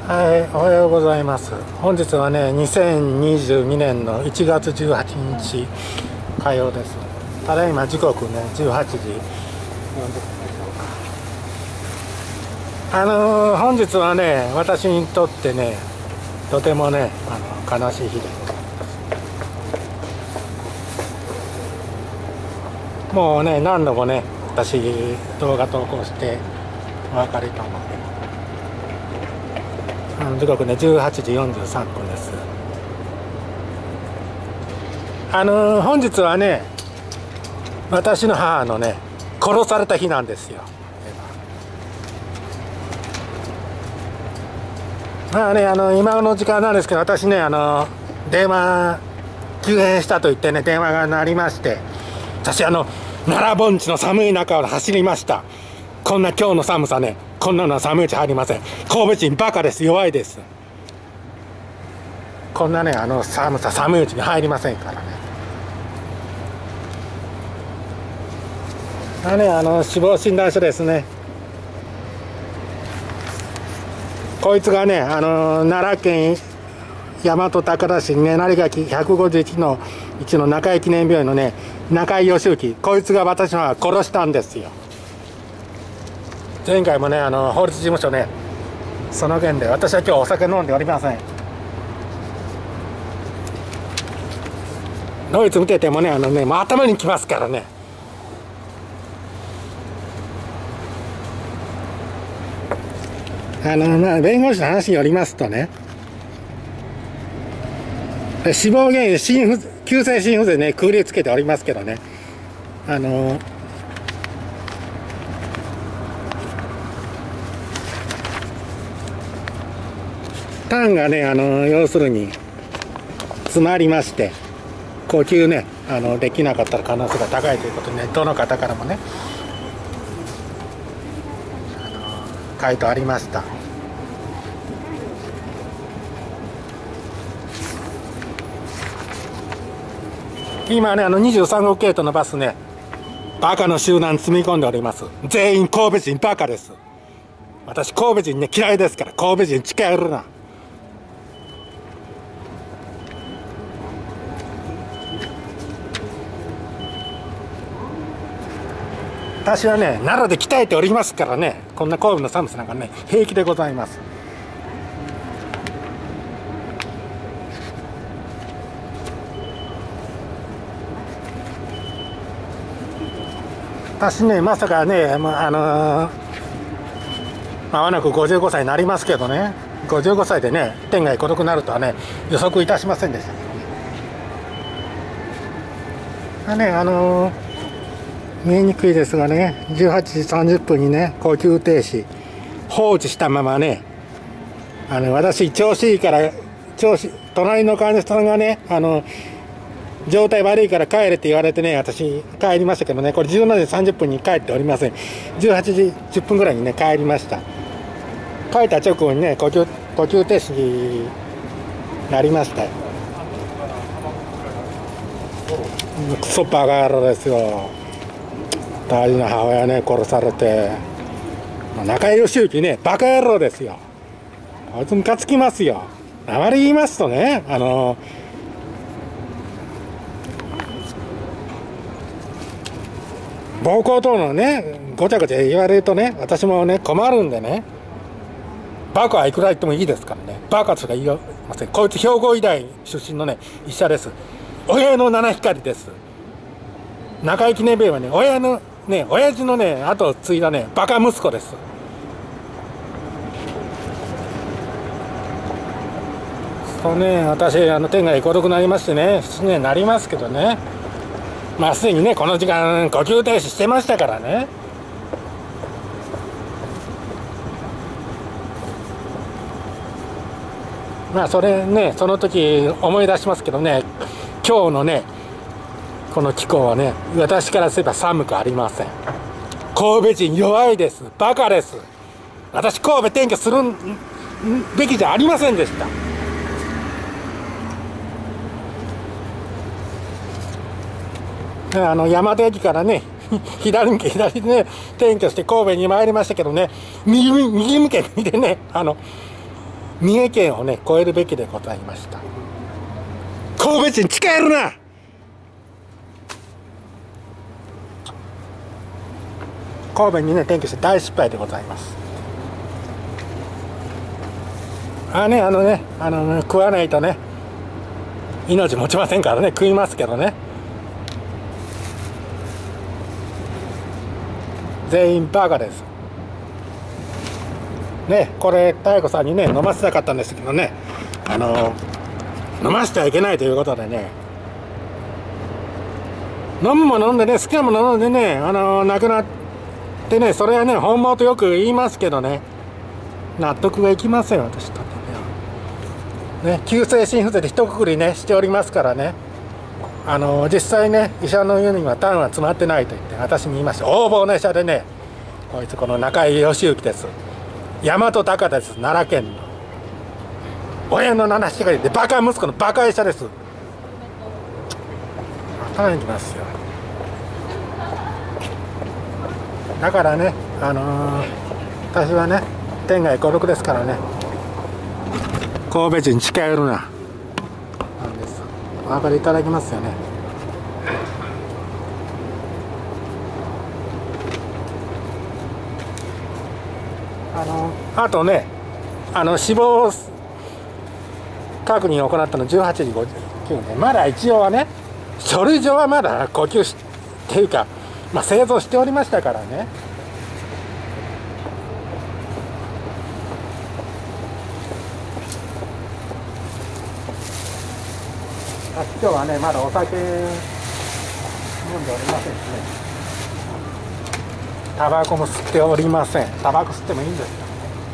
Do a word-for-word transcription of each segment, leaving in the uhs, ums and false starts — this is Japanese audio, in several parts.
はい、おはようございます。本日はね、にせんにじゅうにねんのいちがつじゅうはちにち火曜です。ただいま時刻ね、じゅうはちじよんじゅっぷんでしょうか。あのー、本日はね、私にとってね、とてもね、あの悲しい日でございます。もうね、何度もね、私動画投稿してお分かりと思うけど、あの時刻ねじゅうはちじよんじゅうさんぷんです。あのー、本日はね、私の母のね殺された日なんですよ。まあね、あの今の時間なんですけど、私ね、あの電話急変したと言ってね、電話が鳴りまして、私あの奈良盆地の寒い中を走りました。こんな今日の寒さね、こんなのは寒いうち入りません。神戸人バカです。弱いです。こんなね、あの寒さ寒いうちに入りませんからね。あね、あの死亡診断書ですね。こいつがね、あの奈良県大和高田市根成垣ひゃくごじゅういちのいちの中井記念病院のね、中井義行、こいつが私の母を殺したんですよ。前回もね、あの法律事務所ね、その件で私は今日お酒飲んでおりません。ドイツ見ててもね、あのね、もう頭にきますからね。あのまあ弁護士の話によりますとね、死亡原因心不急性心不全ね、くくりつけておりますけどね、あの痰がね、あの要するに詰まりまして、呼吸ね、あのできなかったら可能性が高いということでね、どの方からもね、あの回答ありました。今ね、あのにじゅうさんごう系統のバスね、バカの集団積み込んでおります。全員神戸人バカです。私神戸人ね嫌いですから、神戸人近寄るな。私はね、奈良で鍛えておりますからね、こんな神戸の寒さなんかね、平気でございます。私ね、まさかね、まあ、あのー、まもなくごじゅうごさいになりますけどね、ごじゅうごさいでね、天涯孤独になるとはね、予測いたしませんでしたけどね。ね、あのー見えにくいですがね、じゅうはちじさんじゅっぷんにね、呼吸停止放置したままね、あの私調子いいから調子隣の患者さんがね、あの状態悪いから帰れって言われてね、私帰りましたけどね、これじゅうななじさんじゅっぷんに帰っておりません。じゅうはちじじゅっぷんぐらいにね帰りました。帰った直後にね、呼吸呼吸停止になりましたよ。クソバカ野郎ですよ。大事な母親ね殺されて、中井義行ねバカ野郎ですよ。あいつムカつきますよ。あまり言いますとね、あの暴行等のねごちゃごちゃ言われるとね、私もね困るんでね、バカはいくら言ってもいいですからね、バカとしか言いません。こいつ兵庫医大出身のね医者です。親の七光です。中井記念病院はね、親のね、親父のね後を継いだねバカ息子です。そうね、私あの天涯孤独になりましてね、ななねんになりますけどね、まあすでにねこの時間呼吸停止してましたからね。まあそれね、その時思い出しますけどね、今日のねこの気候はね、私からすれば寒くありません。神戸人弱いです。バカです。私神戸転居するべきじゃありませんでした。あの大和駅からね左向け左でね転居して神戸に参りましたけどね、右右向け右でね、あの三重県をね超えるべきでございました。神戸人近寄るな。神戸にね転居して大失敗でございます。あねあのねあのね食わないとね命持ちませんからね、食いますけどね。全員バカですね。これ妙子さんにね飲ませたかったんですけどね、あの飲ませてはいけないということでね、飲むもの飲んでね、好きなもの飲んでね、あの亡くなってね、それはね本望とよく言いますけどね、納得がいきません私とね。急性心不全で一括りねしておりますからね、あの実際ね医者の言うには痰は詰まってないと言って私に言いました。横暴な医者でね、こいつこの中井義行です。大和高田です。奈良県の親の七光でバカ息子のバカ医者です。頭にきますよ。だからね、あのー、私はね天涯孤独ですからね、神戸人近寄るななんです。お分かりいただきますよね。あのあとね、あの死亡確認を行ったのじゅうはちじごじゅうきゅうふん、まだ一応はね書類上はまだ呼吸しっていうか、まあ、生存しておりましたからね。今日はねまだお酒飲んでおりませんしね、タバコも吸っておりません。タバコ吸ってもいいんですよ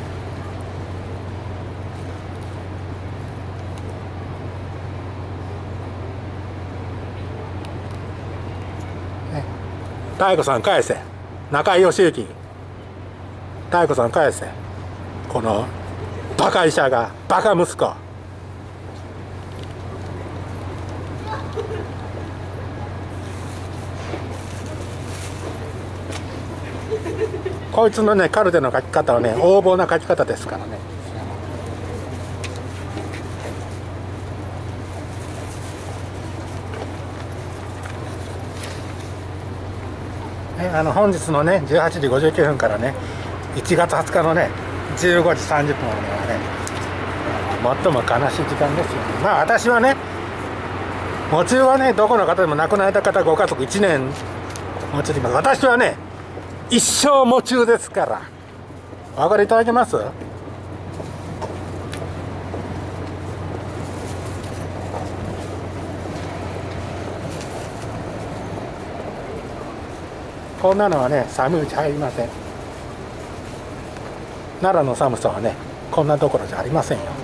ね。妙子さん返せ、中井義行、妙子さん返せ、このバカ医者がバカ息子。こいつのねカルテの書き方はね横暴な書き方ですからね。ね、あの本日のねじゅうはちじごじゅうきゅうふんからねいちがつはつかのねじゅうごじさんじゅっぷんまではね最も悲しい時間ですよね。まあ私はね喪中はねどこの方でも亡くなられた方ご家族いちねん喪中でいます。私はね一生喪中ですから、お分かりいただけます？こんなのはね寒いうち入りません。奈良の寒さはねこんなところじゃありませんよ。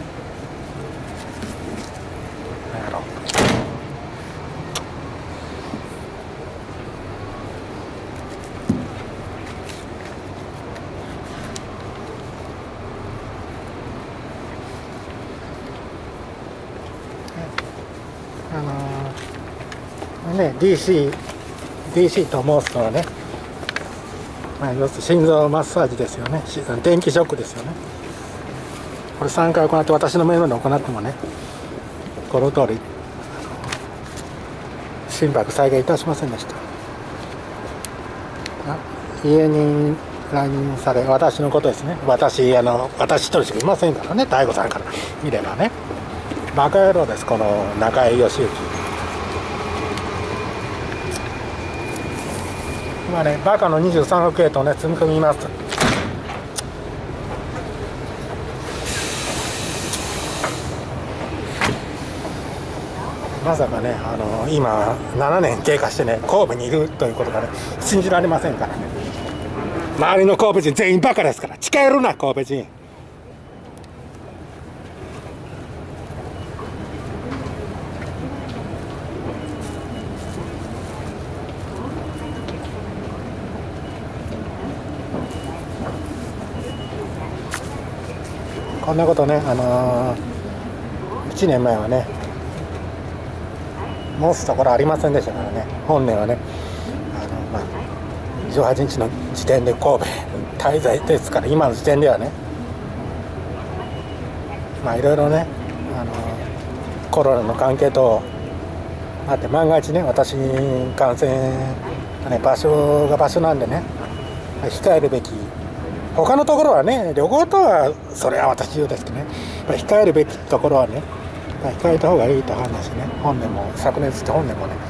あのー、ね ディーシー ディーシー と申すのはね、まあ、要するに心臓マッサージですよね。電気ショックですよね。これさんかい行って私の目の前で行ってもねこの通り心拍再現いたしませんでした。家に来任され、私のことですね。私あの私一人しかいませんからね、妙子さんから見ればね。バカ野郎ですこの中井義行。今ねバカのにじゅうさんおくへとね積み込みます。まさかねあの今ななねん経過してね神戸にいるということがね信じられませんからね。周りの神戸人全員バカですから近寄るな神戸人。こんなことねあのー、いちねんまえはね申すところありませんでしたからね。本年はねあの、まあ、じゅうはちにちの時点で神戸滞在ですから、今の時点ではねまあいろいろね、あのコロナの関係とあって万が一ね、私に感染、ね、場所が場所なんでね、控えるべき、他のところはね、旅行とはそれは私言うですけどね、控えるべきところはね、控えた方がいいと判断してね、本年も昨年して本年もね、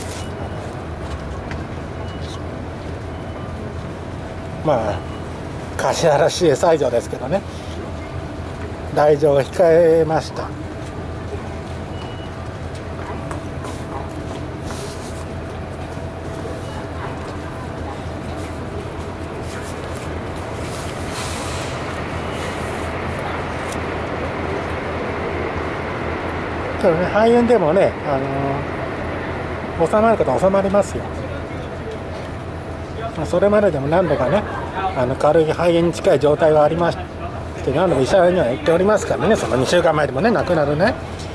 まあ橿原市営西条ですけどね、来場を控えました。けどね、肺炎でもね、あのー、収まる方は収まりますよ。それまででも何度かね、あの軽い肺炎に近い状態はありまして何度も医者には言っておりますからね、そのにしゅうかんまえでもね、亡くなるね、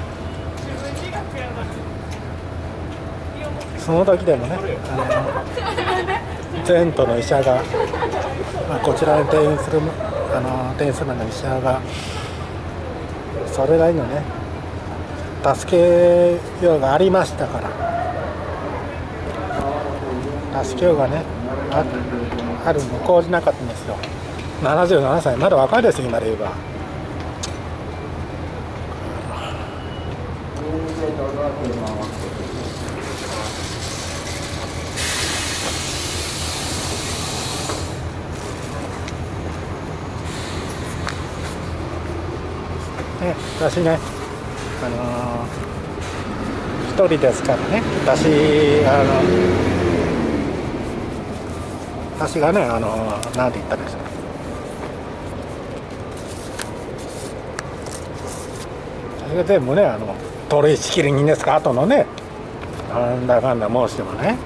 その時でもね、あの前途の医者が、まあ、こちらに転院するあの転院するの医者がそれなりのね助けようがありましたから、助けようがね あ, あるの講じなかったんですよ。ななじゅうななさい、まだ若いですよ、今で言えば。ね、私ね、あのー、一人ですからね、私あの私がね、あのー、なんて言ったんですか、私が全部ね、あの取り仕切り人ですか、後のね、なんだかんだ申してもね、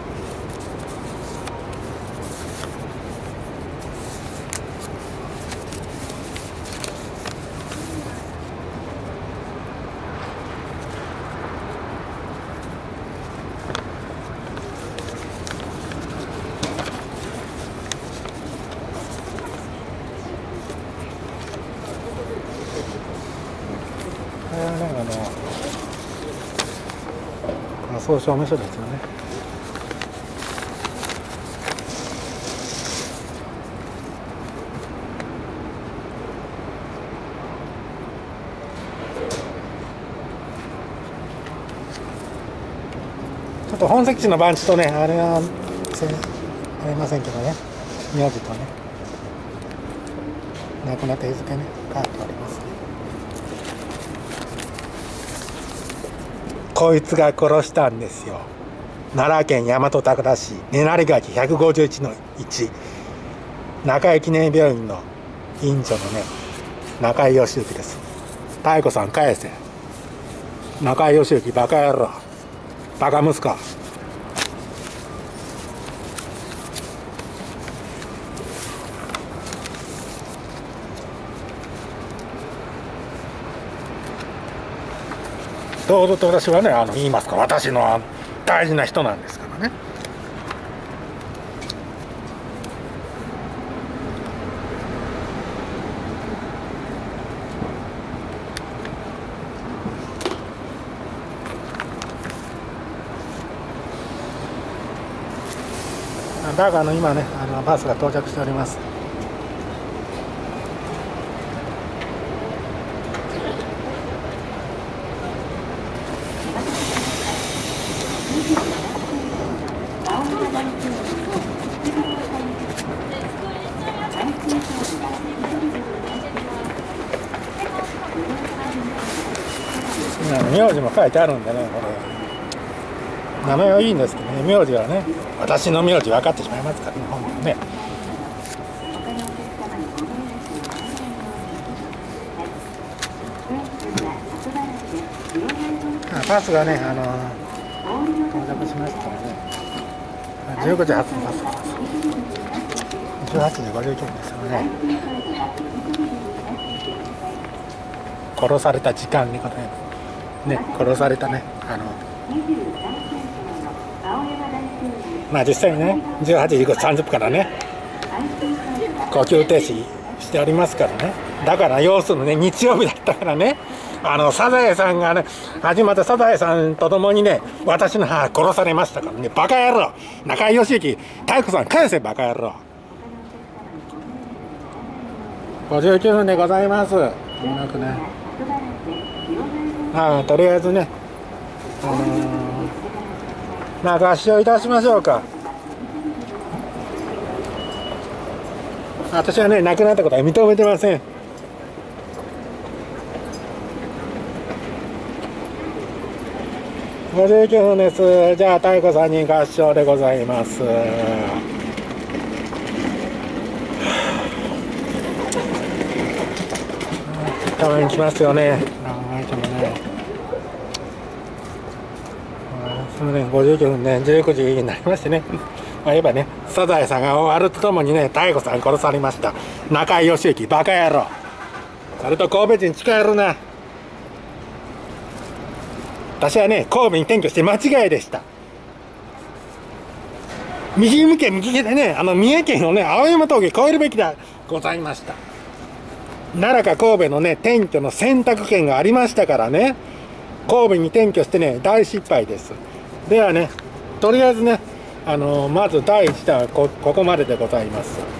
これはね、あの総証明書ですよね。ちょっと本籍地の番地とね、あれはありませんけどね、名字とね、亡くなった日付ね、書いておりますね。こいつが殺したんですよ。奈良県大和高田市根成垣ひゃくごじゅういちのいち、中井記念病院の院長のね、中井義行です。妙子さん返せ。中井義行バカ野郎、バカ息子。どうぞと私はね、あの言いますか、私の大事な人なんですからね。だからあの今ね、あのバスが到着しております。名字も書いてあるんでね、これ名前はいいんですけどね、名字はね、私の名字分かってしまいますからね、本当ね。バスがね、あの到着しましたので、じゅうごじ発のバスがじゅうはちじごじゅうきゅうふんですよね。殺された時間にことね、殺されたね、あのまあ実際にね、じゅうはちじさんじゅっぷんからね、呼吸停止しておりますからね。 だから要するにね、日曜日だったからね、あのサザエさんがね始まったサザエさんと共にね、私の母殺されましたからね。バカ野郎、中井義行妙子さん返せ、バカ野郎。ごじゅうきゅうふんでございます。うまくね、ああ、とりあえずね、あのー、まあ合唱いたしましょうか。私はね、亡くなったことは認めてません。ごじゅうきゅうふんです。じゃあ妙子さんに合唱でございます。たまに来ますよね。あいつもね。すみません、ごじゅうきゅうふんね、じゅうくじになりましてね。まあ、言えばね、サザエさんが終わるとともにね、妙子さん殺されました。中井義行、バカ野郎。それと神戸人近寄るな。私はね、神戸に転居して間違いでした。右向け右でね、あの三重県のね、青山峠越えるべきでございました。奈良か神戸のね、転居の選択権がありましたからね、神戸に転居してね、大失敗です。ではね、とりあえずね、あのー、まずだいいちだんは こ, ここまででございます。